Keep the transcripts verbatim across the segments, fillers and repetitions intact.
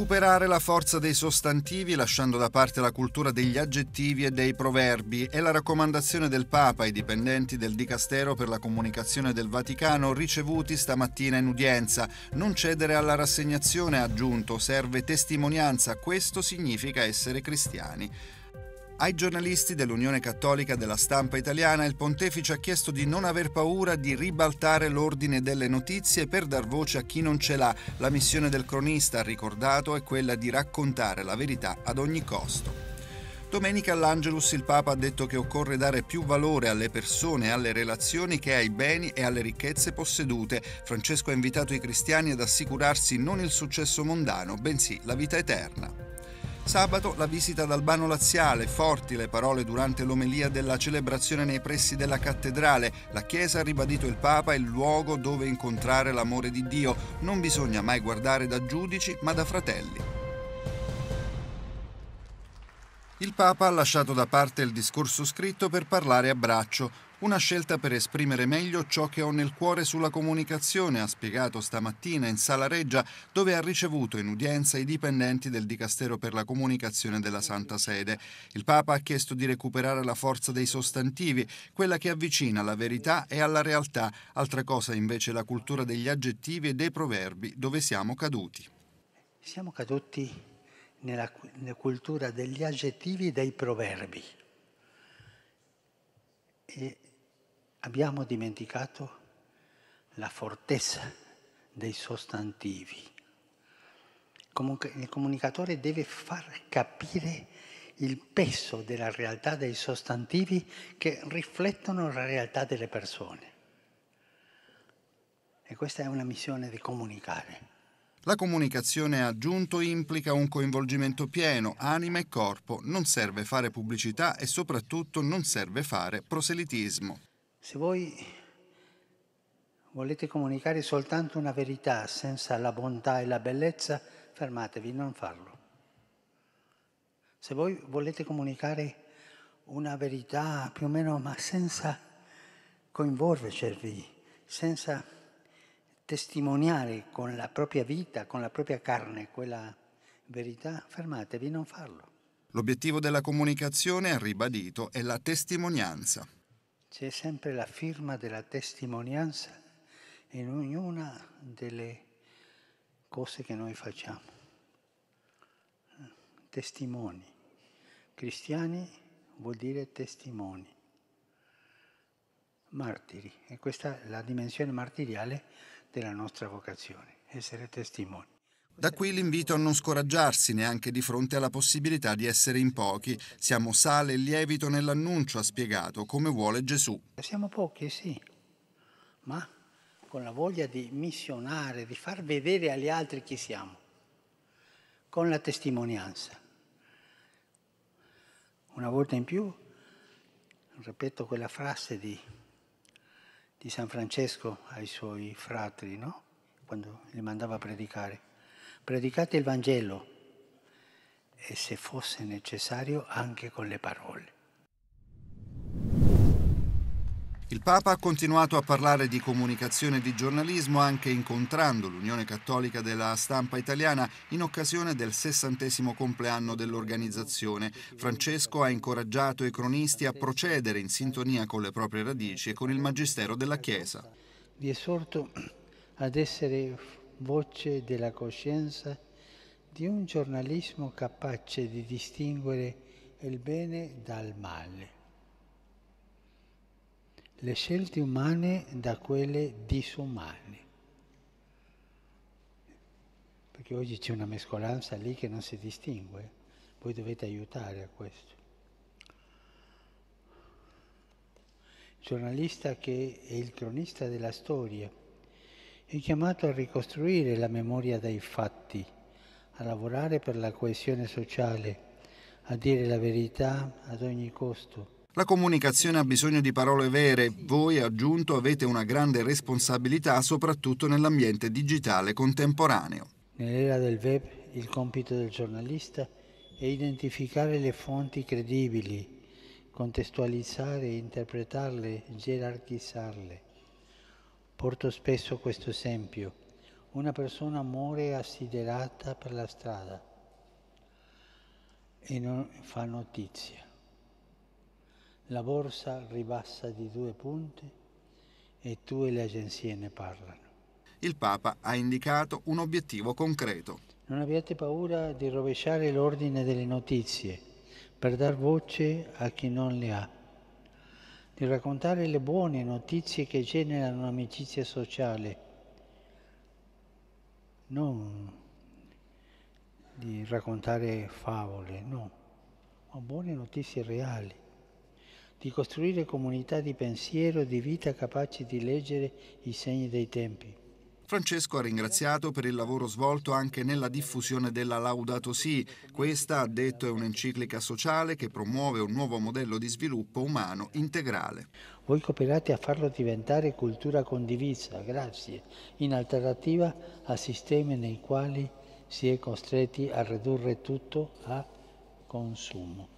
Recuperare la forza dei sostantivi lasciando da parte la cultura degli aggettivi e dei proverbi è la raccomandazione del Papa ai dipendenti del Dicastero per la comunicazione del Vaticano ricevuti stamattina in udienza. Non cedere alla rassegnazione, ha aggiunto, serve testimonianza, questo significa essere cristiani. Ai giornalisti dell'Unione Cattolica della Stampa Italiana il pontefice ha chiesto di non aver paura di ribaltare l'ordine delle notizie per dar voce a chi non ce l'ha. La missione del cronista, ha ricordato, è quella di raccontare la verità ad ogni costo. Domenica all'Angelus il Papa ha detto che occorre dare più valore alle persone e alle relazioni che ai beni e alle ricchezze possedute. Francesco ha invitato i cristiani ad assicurarsi non il successo mondano, bensì la vita eterna. Sabato la visita ad Albano Laziale, forti le parole durante l'omelia della celebrazione nei pressi della cattedrale. La Chiesa ha ribadito il Papa è il luogo dove incontrare l'amore di Dio. Non bisogna mai guardare da giudici, ma da fratelli. Il Papa ha lasciato da parte il discorso scritto per parlare a braccio. Una scelta per esprimere meglio ciò che ho nel cuore sulla comunicazione, ha spiegato stamattina in Sala Reggia, dove ha ricevuto in udienza i dipendenti del Dicastero per la comunicazione della Santa Sede. Il Papa ha chiesto di recuperare la forza dei sostantivi, quella che avvicina la verità e alla realtà, altra cosa invece la cultura degli aggettivi e dei proverbi, dove siamo caduti. Siamo caduti nella, nella cultura degli aggettivi e dei proverbi. E abbiamo dimenticato la fortezza dei sostantivi. Comunque, il comunicatore deve far capire il peso della realtà dei sostantivi che riflettono la realtà delle persone. E questa è una missione di comunicare. La comunicazione, ha aggiunto, implica un coinvolgimento pieno, anima e corpo. Non serve fare pubblicità e soprattutto non serve fare proselitismo. Se voi volete comunicare soltanto una verità senza la bontà e la bellezza, fermatevi, non farlo. Se voi volete comunicare una verità più o meno, ma senza coinvolgervi, senza testimoniare con la propria vita, con la propria carne, quella verità, fermatevi, non farlo. L'obiettivo della comunicazione, ha ribadito, è la testimonianza. C'è sempre la firma della testimonianza in ognuna delle cose che noi facciamo. Testimoni. Cristiani vuol dire testimoni. Martiri. E questa è la dimensione martiriale della nostra vocazione, essere testimoni. Da qui l'invito a non scoraggiarsi neanche di fronte alla possibilità di essere in pochi. Siamo sale e lievito nell'annuncio, ha spiegato, come vuole Gesù. Siamo pochi, sì, ma con la voglia di missionare, di far vedere agli altri chi siamo, con la testimonianza. Una volta in più, ripeto quella frase di, di San Francesco ai suoi frati, no? Quando li mandava a predicare. Predicate il Vangelo e, se fosse necessario, anche con le parole. Il Papa ha continuato a parlare di comunicazione e di giornalismo anche incontrando l'Unione Cattolica della Stampa Italiana in occasione del sessantesimo compleanno dell'organizzazione. Francesco ha incoraggiato i cronisti a procedere in sintonia con le proprie radici e con il Magistero della Chiesa. Vi esorto ad essere voce della coscienza di un giornalismo capace di distinguere il bene dal male, le scelte umane da quelle disumane. Perché oggi c'è una mescolanza lì che non si distingue. Voi dovete aiutare a questo. Il giornalista, che è il cronista della storia, è chiamato a ricostruire la memoria dei fatti, a lavorare per la coesione sociale, a dire la verità ad ogni costo. La comunicazione ha bisogno di parole vere. Voi, ha aggiunto, avete una grande responsabilità soprattutto nell'ambiente digitale contemporaneo. Nell'era del web il compito del giornalista è identificare le fonti credibili, contestualizzare, interpretarle, gerarchizzarle. Porto spesso questo esempio. una persona muore assiderata per la strada e non fa notizia. La borsa ribassa di due punti e tu e le agenzie ne parlano. Il Papa ha indicato un obiettivo concreto. Non abbiate paura di rovesciare l'ordine delle notizie per dar voce a chi non le ha, di raccontare le buone notizie che generano amicizia sociale, non di raccontare favole, no, ma buone notizie reali, di costruire comunità di pensiero e di vita capaci di leggere i segni dei tempi. Francesco ha ringraziato per il lavoro svolto anche nella diffusione della Laudato Si. Questa, ha detto, è un'enciclica sociale che promuove un nuovo modello di sviluppo umano integrale. Voi cooperate a farlo diventare cultura condivisa, grazie, in alternativa a sistemi nei quali si è costretti a ridurre tutto a consumo.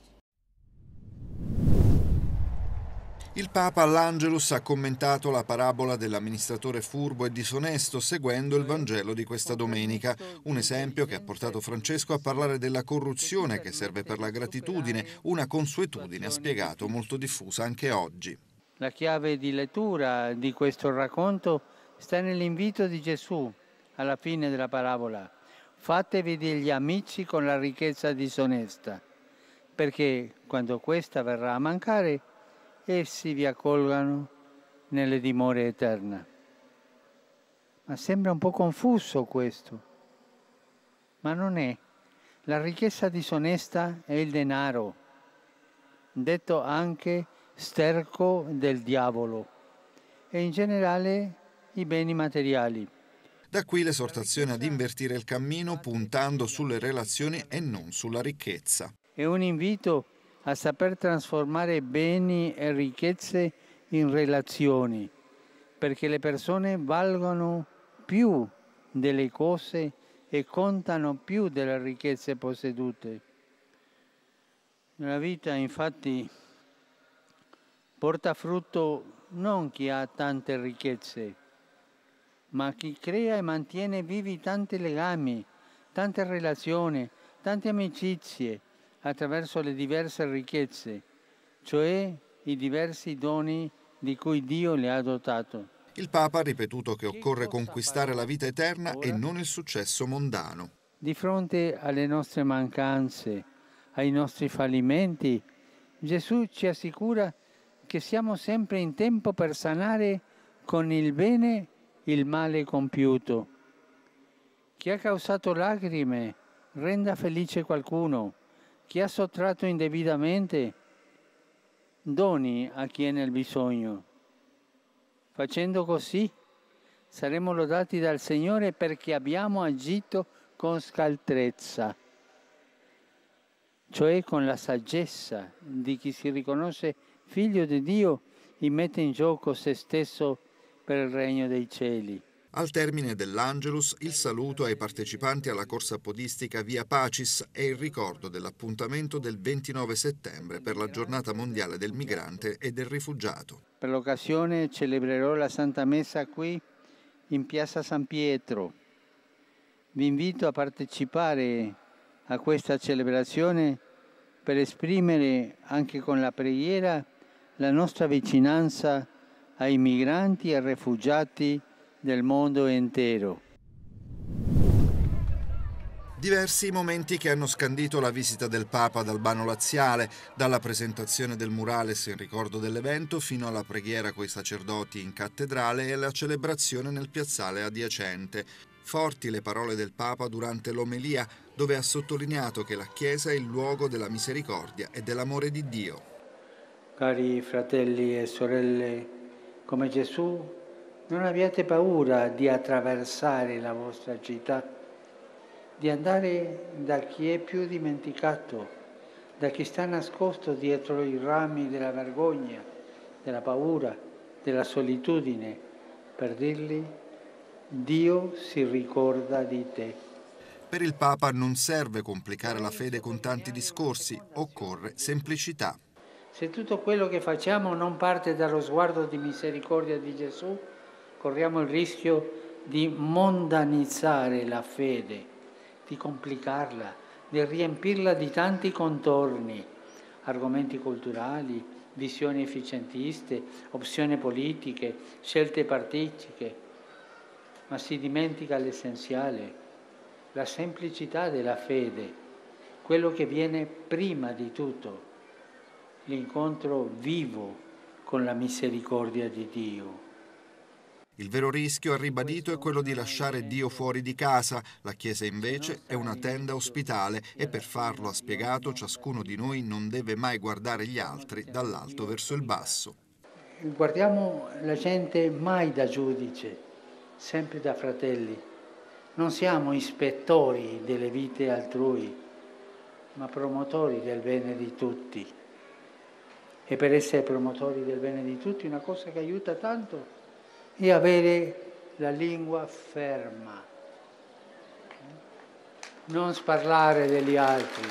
Il Papa all'Angelus ha commentato la parabola dell'amministratore furbo e disonesto seguendo il Vangelo di questa domenica, un esempio che ha portato Francesco a parlare della corruzione che serve per la gratitudine, una consuetudine, ha spiegato, molto diffusa anche oggi. La chiave di lettura di questo racconto sta nell'invito di Gesù alla fine della parabola. Fatevi degli amici con la ricchezza disonesta, perché quando questa verrà a mancare, essi vi accolgano nelle dimore eterne. Ma sembra un po' confuso questo, ma non è. La ricchezza disonesta è il denaro, detto anche sterco del diavolo, e in generale i beni materiali. Da qui l'esortazione ad invertire il cammino puntando sulle relazioni e non sulla ricchezza. È un invito a saper trasformare beni e ricchezze in relazioni, perché le persone valgono più delle cose e contano più delle ricchezze possedute. Nella vita, infatti, porta frutto non chi ha tante ricchezze, ma chi crea e mantiene vivi tanti legami, tante relazioni, tante amicizie, attraverso le diverse ricchezze, cioè i diversi doni di cui Dio le ha dotato. Il Papa ha ripetuto che occorre conquistare la vita eterna e non il successo mondano. Di fronte alle nostre mancanze, ai nostri fallimenti, Gesù ci assicura che siamo sempre in tempo per sanare con il bene il male compiuto. Chi ha causato lacrime renda felice qualcuno. Chi ha sottratto indebitamente doni a chi è nel bisogno. Facendo così saremo lodati dal Signore perché abbiamo agito con scaltrezza, cioè con la saggezza di chi si riconosce figlio di Dio e mette in gioco se stesso per il regno dei cieli. Al termine dell'Angelus, il saluto ai partecipanti alla corsa podistica Via Pacis e il ricordo dell'appuntamento del ventinove settembre per la Giornata Mondiale del Migrante e del Rifugiato. Per l'occasione celebrerò la Santa Messa qui in Piazza San Pietro. Vi invito a partecipare a questa celebrazione per esprimere anche con la preghiera la nostra vicinanza ai migranti e ai rifugiati del mondo intero. Diversi momenti che hanno scandito la visita del Papa ad Albano Laziale, dalla presentazione del murales in ricordo dell'evento fino alla preghiera coi sacerdoti in cattedrale e alla celebrazione nel piazzale adiacente. Forti le parole del Papa durante l'omelia, dove ha sottolineato che la Chiesa è il luogo della misericordia e dell'amore di Dio. Cari fratelli e sorelle, come Gesù, non abbiate paura di attraversare la vostra città, di andare da chi è più dimenticato, da chi sta nascosto dietro i rami della vergogna, della paura, della solitudine, per dirgli: Dio si ricorda di te. Per il Papa non serve complicare la fede con tanti discorsi, occorre semplicità. Se tutto quello che facciamo non parte dallo sguardo di misericordia di Gesù, corriamo il rischio di mondanizzare la fede, di complicarla, di riempirla di tanti contorni, argomenti culturali, visioni efficientiste, opzioni politiche, scelte partitiche, ma si dimentica l'essenziale, la semplicità della fede, quello che viene prima di tutto, l'incontro vivo con la misericordia di Dio. Il vero rischio, ha ribadito, è quello di lasciare Dio fuori di casa. La Chiesa invece è una tenda ospitale e per farlo, ha spiegato, ciascuno di noi non deve mai guardare gli altri dall'alto verso il basso. Guardiamo la gente mai da giudice, sempre da fratelli. Non siamo ispettori delle vite altrui, ma promotori del bene di tutti. E per essere promotori del bene di tutti, una cosa che aiuta tanto è avere la lingua ferma, non sparlare degli altri.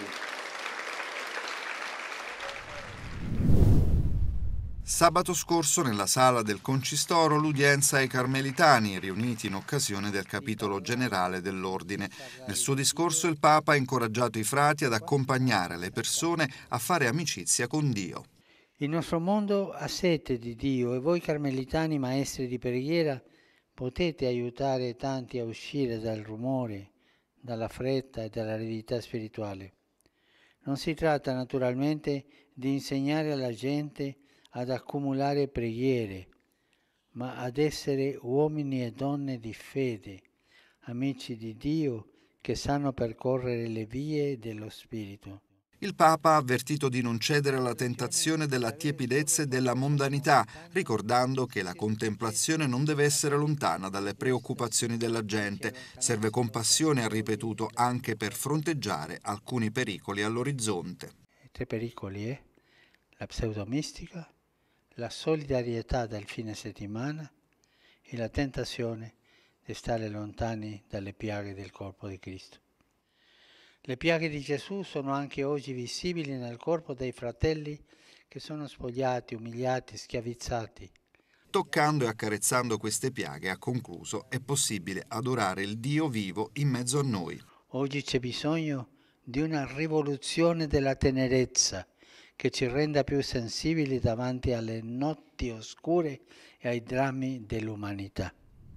Sabato scorso nella sala del Concistoro l'udienza ai Carmelitani, riuniti in occasione del capitolo generale dell'Ordine. Nel suo discorso il Papa ha incoraggiato i frati ad accompagnare le persone a fare amicizia con Dio. Il nostro mondo ha sete di Dio e voi carmelitani maestri di preghiera potete aiutare tanti a uscire dal rumore, dalla fretta e dall'aridità spirituale. Non si tratta naturalmente di insegnare alla gente ad accumulare preghiere, ma ad essere uomini e donne di fede, amici di Dio che sanno percorrere le vie dello Spirito. Il Papa ha avvertito di non cedere alla tentazione della tiepidezza e della mondanità, ricordando che la contemplazione non deve essere lontana dalle preoccupazioni della gente. Serve compassione, ha ripetuto, anche per fronteggiare alcuni pericoli all'orizzonte. Tre pericoli, eh? La pseudomistica, la solidarietà del fine settimana e la tentazione di stare lontani dalle piaghe del corpo di Cristo. Le piaghe di Gesù sono anche oggi visibili nel corpo dei fratelli che sono spogliati, umiliati, schiavizzati. Toccando e accarezzando queste piaghe, ha concluso, è possibile adorare il Dio vivo in mezzo a noi. Oggi c'è bisogno di una rivoluzione della tenerezza che ci renda più sensibili davanti alle notti oscure e ai drammi dell'umanità.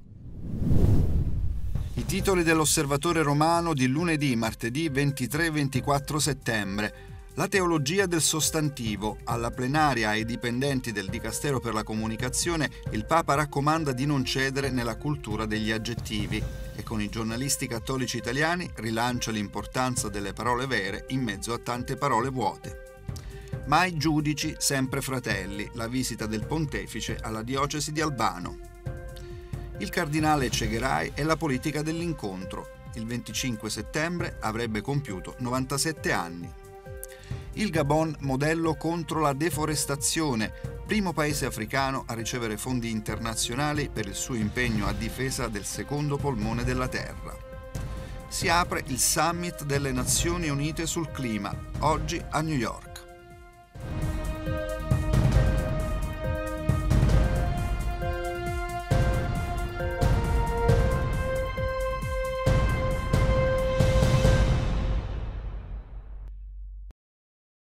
I titoli dell'Osservatore Romano di lunedì, martedì ventitré e ventiquattro settembre. La teologia del sostantivo. Alla plenaria ai dipendenti del Dicastero per la Comunicazione il Papa raccomanda di non cedere nella cultura degli aggettivi e con i giornalisti cattolici italiani rilancia l'importanza delle parole vere in mezzo a tante parole vuote. Mai giudici, sempre fratelli. La visita del Pontefice alla diocesi di Albano. Il cardinale Chegaray e la politica dell'incontro. Il venticinque settembre avrebbe compiuto novantasette anni. Il Gabon, modello contro la deforestazione, primo paese africano a ricevere fondi internazionali per il suo impegno a difesa del secondo polmone della terra. Si apre il Summit delle Nazioni Unite sul clima, oggi a New York.